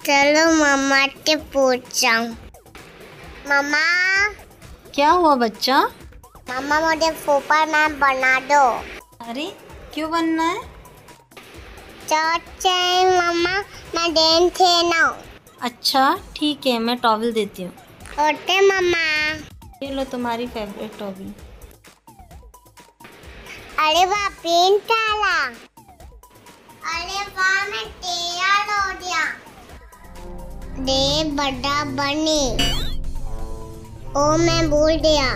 चलो मम्मा के पूछा। मम्मा। क्या हुआ बच्चा? मम्मा मुझे सुपरमैन बना दो। अरे क्यों बनना है? चाचा मम्मा मैं डेन थे ना। अच्छा ठीक है, मैं टॉवल देती हूँ। ओके मम्मा। ये लो तुम्हारी फेवरेट टॉवल। अरे वाह पेंट काला। अरे वाह मैं तैयार हो गया। दे बड़ा बनी। ओ मैं भूल गया।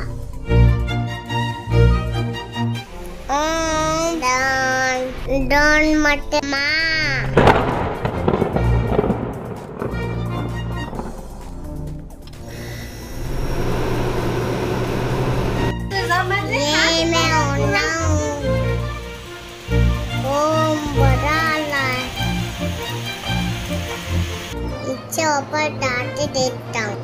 डॉन मत माँ। ये मैं होना हूँ। ओम बड़ा लाए। इच्छा ऊपर डांटे देता हूँ।